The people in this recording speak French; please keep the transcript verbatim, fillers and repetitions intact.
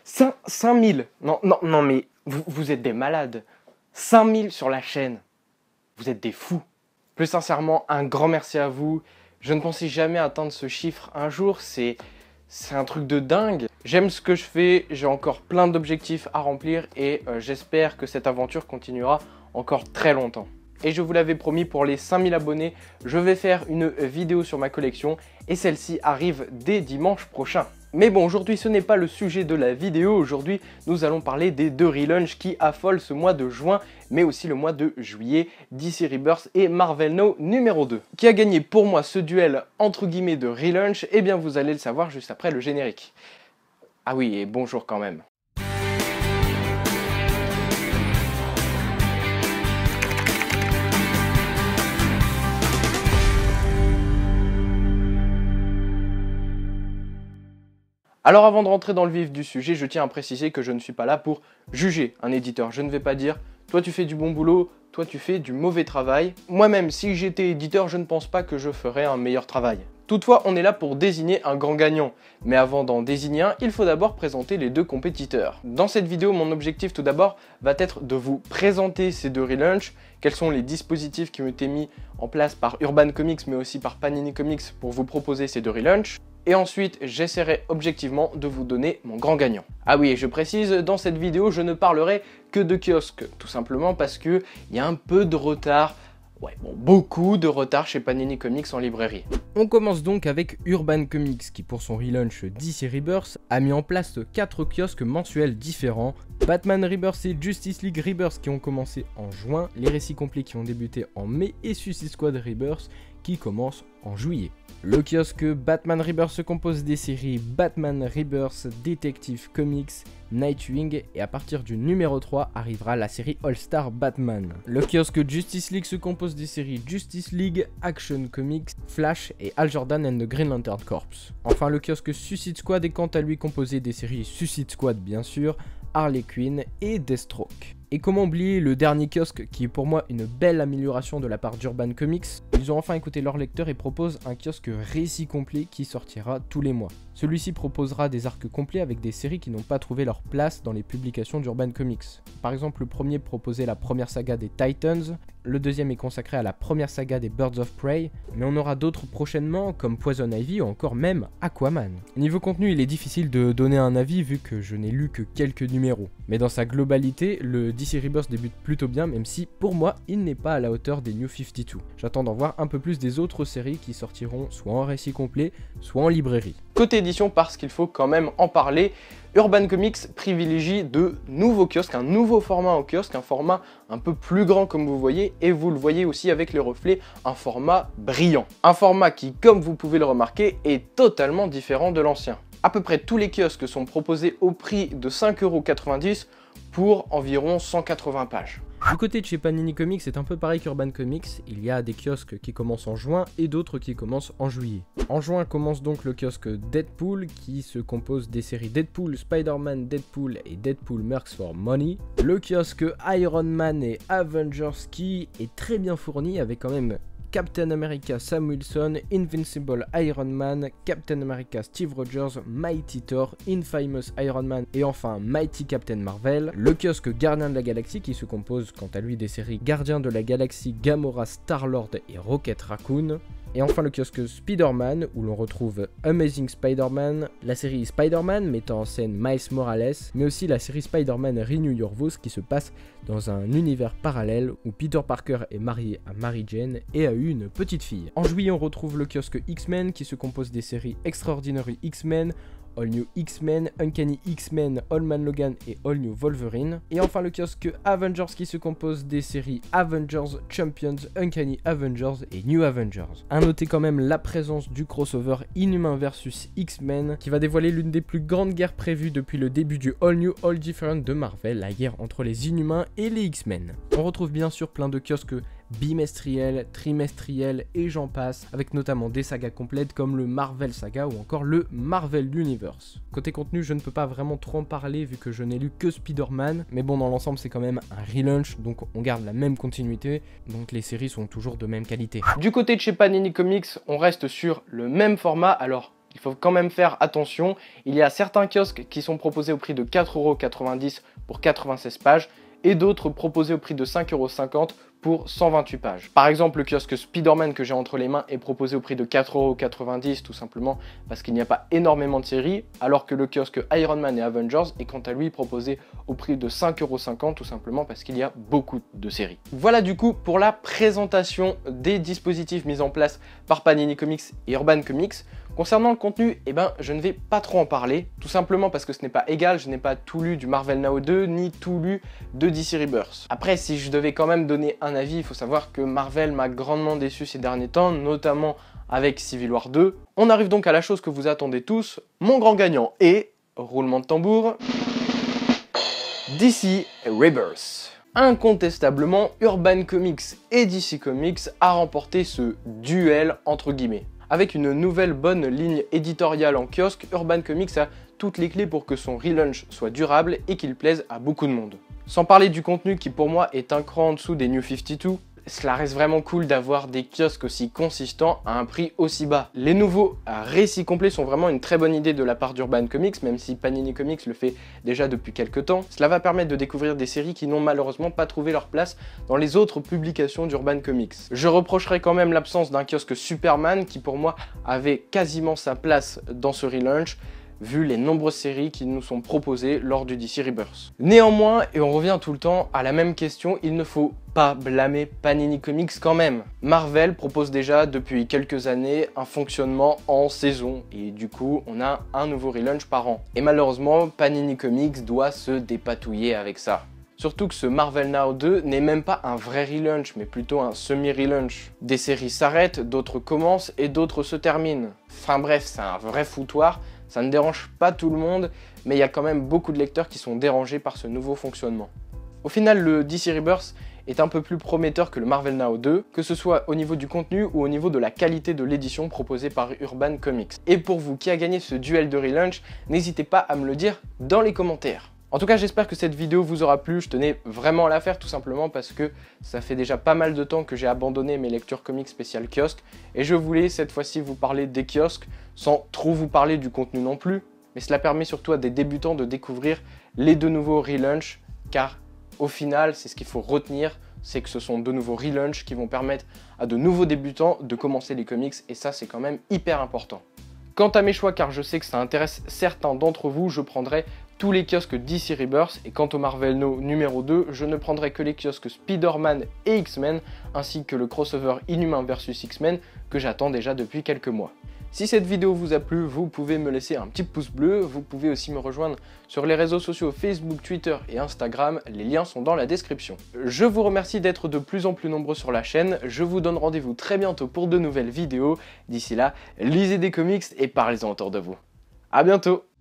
cinq mille. Non, non, non, mais vous, vous êtes des malades. cinq mille sur la chaîne. Vous êtes des fous. Plus sincèrement, un grand merci à vous. Je ne pensais jamais atteindre ce chiffre un jour. C'est c'est un truc de dingue. J'aime ce que je fais. J'ai encore plein d'objectifs à remplir et euh, j'espère que cette aventure continuera encore très longtemps. Et je vous l'avais promis, pour les cinq mille abonnés, je vais faire une vidéo sur ma collection et celle-ci arrive dès dimanche prochain. Mais bon, aujourd'hui ce n'est pas le sujet de la vidéo. Aujourd'hui nous allons parler des deux relaunchs qui affolent ce mois de juin, mais aussi le mois de juillet, D C Rebirth et Marvel Now numéro deux. Qui a gagné pour moi ce duel entre guillemets de relaunch? Eh bien vous allez le savoir juste après le générique. Ah oui, et bonjour quand même. Alors avant de rentrer dans le vif du sujet, je tiens à préciser que je ne suis pas là pour juger un éditeur. Je ne vais pas dire « toi tu fais du bon boulot, toi tu fais du mauvais travail ». Moi-même, si j'étais éditeur, je ne pense pas que je ferais un meilleur travail. Toutefois, on est là pour désigner un grand gagnant. Mais avant d'en désigner un, il faut d'abord présenter les deux compétiteurs. Dans cette vidéo, mon objectif tout d'abord va être de vous présenter ces deux relaunchs, quels sont les dispositifs qui ont été mis en place par Urban Comics mais aussi par Panini Comics pour vous proposer ces deux relaunchs. Et ensuite, j'essaierai objectivement de vous donner mon grand gagnant. Ah oui, et je précise, dans cette vidéo, je ne parlerai que de kiosques, tout simplement parce qu'il y a un peu de retard, ouais, bon, beaucoup de retard chez Panini Comics en librairie. On commence donc avec Urban Comics qui, pour son relaunch D C Rebirth, a mis en place quatre kiosques mensuels différents. Batman Rebirth et Justice League Rebirth qui ont commencé en juin, les récits complets qui ont débuté en mai et Suicide Squad Rebirth qui commence en juillet. Le kiosque Batman Rebirth se compose des séries Batman Rebirth, Detective Comics, Nightwing et à partir du numéro trois arrivera la série All Star Batman. Le kiosque Justice League se compose des séries Justice League, Action Comics, Flash et Hal Jordan and the Green Lantern Corps. Enfin, le kiosque Suicide Squad est quant à lui composé des séries Suicide Squad bien sûr, Harley Quinn et Deathstroke. Et comment oublier le dernier kiosque qui est pour moi une belle amélioration de la part d'Urban Comics. Ils ont enfin écouté leurs lecteurs et proposent un kiosque récit complet qui sortira tous les mois. Celui-ci proposera des arcs complets avec des séries qui n'ont pas trouvé leur place dans les publications d'Urban Comics. Par exemple, le premier proposait la première saga des Titans, le deuxième est consacré à la première saga des Birds of Prey, mais on aura d'autres prochainement comme Poison Ivy ou encore même Aquaman. Niveau contenu, il est difficile de donner un avis vu que je n'ai lu que quelques numéros. Mais dans sa globalité, le D C Rebirth débute plutôt bien, même si pour moi, il n'est pas à la hauteur des New cinquante-deux. J'attends d'en voir un peu plus des autres séries qui sortiront soit en récit complet, soit en librairie. Côté édition, parce qu'il faut quand même en parler, Urban Comics privilégie de nouveaux kiosques, un nouveau format en kiosque, un format un peu plus grand comme vous voyez, et vous le voyez aussi avec les reflets, un format brillant. Un format qui, comme vous pouvez le remarquer, est totalement différent de l'ancien. À peu près tous les kiosques sont proposés au prix de cinq euros quatre-vingt-dix pour environ cent quatre-vingts pages. Du côté de chez Panini Comics, c'est un peu pareil qu'Urban Comics, il y a des kiosques qui commencent en juin et d'autres qui commencent en juillet. En juin commence donc le kiosque Deadpool qui se compose des séries Deadpool, Spider-Man, Deadpool et Deadpool Mercs for Money. Le kiosque Iron Man et Avengers qui est très bien fourni avec quand même Captain America Sam Wilson, Invincible Iron Man, Captain America Steve Rogers, Mighty Thor, Infamous Iron Man et enfin Mighty Captain Marvel. Le kiosque Gardien de la Galaxie qui se compose quant à lui des séries Gardien de la Galaxie, Gamora, Star-Lord et Rocket Raccoon. Et enfin le kiosque Spider-Man où l'on retrouve Amazing Spider-Man, la série Spider-Man mettant en scène Miles Morales, mais aussi la série Spider-Man Renew Your Vows qui se passe dans un univers parallèle où Peter Parker est marié à Mary Jane et a eu une petite fille. En juillet on retrouve le kiosque X-Men qui se compose des séries Extraordinary X-Men, All New X-Men, Uncanny X-Men, All Man Logan et All New Wolverine. Et enfin le kiosque Avengers qui se compose des séries Avengers, Champions, Uncanny Avengers et New Avengers. A noter quand même la présence du crossover Inhumain versus X-Men qui va dévoiler l'une des plus grandes guerres prévues depuis le début du All New All Different de Marvel, la guerre entre les Inhumains et les X-Men. On retrouve bien sûr plein de kiosques bimestriel, trimestriel et j'en passe, avec notamment des sagas complètes comme le Marvel Saga ou encore le Marvel Universe. Côté contenu, je ne peux pas vraiment trop en parler vu que je n'ai lu que Spider-Man, mais bon, dans l'ensemble c'est quand même un relaunch, donc on garde la même continuité, donc les séries sont toujours de même qualité. Du côté de chez Panini Comics, on reste sur le même format, alors il faut quand même faire attention. Il y a certains kiosques qui sont proposés au prix de quatre euros quatre-vingt-dix pour quatre-vingt-seize pages et d'autres proposés au prix de cinq euros cinquante pour cent vingt-huit pages. Par exemple, le kiosque Spider-Man que j'ai entre les mains est proposé au prix de quatre euros quatre-vingt-dix tout simplement parce qu'il n'y a pas énormément de séries, alors que le kiosque Iron Man et Avengers est quant à lui proposé au prix de cinq euros cinquante tout simplement parce qu'il y a beaucoup de séries. Voilà du coup pour la présentation des dispositifs mis en place par Panini Comics et Urban Comics. Concernant le contenu, eh ben, je ne vais pas trop en parler, tout simplement parce que ce n'est pas égal, je n'ai pas tout lu du Marvel Now deux, ni tout lu de D C Rebirth. Après, si je devais quand même donner un avis, il faut savoir que Marvel m'a grandement déçu ces derniers temps, notamment avec Civil War deux. On arrive donc à la chose que vous attendez tous, mon grand gagnant est, roulement de tambour, D C Rebirth. Incontestablement, Urban Comics et D C Comics a remporté ce duel entre guillemets. Avec une nouvelle bonne ligne éditoriale en kiosque, Urban Comics a toutes les clés pour que son relaunch soit durable et qu'il plaise à beaucoup de monde. Sans parler du contenu qui pour moi est un cran en dessous des New cinquante-deux, cela reste vraiment cool d'avoir des kiosques aussi consistants à un prix aussi bas. Les nouveaux récits complets sont vraiment une très bonne idée de la part d'Urban Comics, même si Panini Comics le fait déjà depuis quelques temps. Cela va permettre de découvrir des séries qui n'ont malheureusement pas trouvé leur place dans les autres publications d'Urban Comics. Je reprocherai quand même l'absence d'un kiosque Superman qui pour moi avait quasiment sa place dans ce relaunch, vu les nombreuses séries qui nous sont proposées lors du D C Rebirth. Néanmoins, et on revient tout le temps à la même question, il ne faut pas blâmer Panini Comics quand même. Marvel propose déjà depuis quelques années un fonctionnement en saison, et du coup on a un nouveau relaunch par an. Et malheureusement, Panini Comics doit se dépatouiller avec ça. Surtout que ce Marvel Now deux n'est même pas un vrai relaunch, mais plutôt un semi-relaunch. Des séries s'arrêtent, d'autres commencent et d'autres se terminent. Enfin bref, c'est un vrai foutoir. Ça ne dérange pas tout le monde, mais il y a quand même beaucoup de lecteurs qui sont dérangés par ce nouveau fonctionnement. Au final, le D C Rebirth est un peu plus prometteur que le Marvel Now deux, que ce soit au niveau du contenu ou au niveau de la qualité de l'édition proposée par Urban Comics. Et pour vous qui a gagné ce duel de relaunch, n'hésitez pas à me le dire dans les commentaires. En tout cas, j'espère que cette vidéo vous aura plu, je tenais vraiment à la faire tout simplement parce que ça fait déjà pas mal de temps que j'ai abandonné mes lectures comics spéciales kiosque et je voulais cette fois-ci vous parler des kiosques sans trop vous parler du contenu non plus, mais cela permet surtout à des débutants de découvrir les deux nouveaux relaunchs car au final, c'est ce qu'il faut retenir, c'est que ce sont de nouveaux relaunchs qui vont permettre à de nouveaux débutants de commencer les comics et ça c'est quand même hyper important. Quant à mes choix, car je sais que ça intéresse certains d'entre vous, je prendrai tous les kiosques D C Rebirth et quant au Marvel Now numéro deux, je ne prendrai que les kiosques Spider-Man et X-Men ainsi que le crossover Inhumain versus X-Men que j'attends déjà depuis quelques mois. Si cette vidéo vous a plu, vous pouvez me laisser un petit pouce bleu, vous pouvez aussi me rejoindre sur les réseaux sociaux Facebook, Twitter et Instagram, les liens sont dans la description. Je vous remercie d'être de plus en plus nombreux sur la chaîne, je vous donne rendez-vous très bientôt pour de nouvelles vidéos, d'ici là, lisez des comics et parlez-en autour de vous. A bientôt!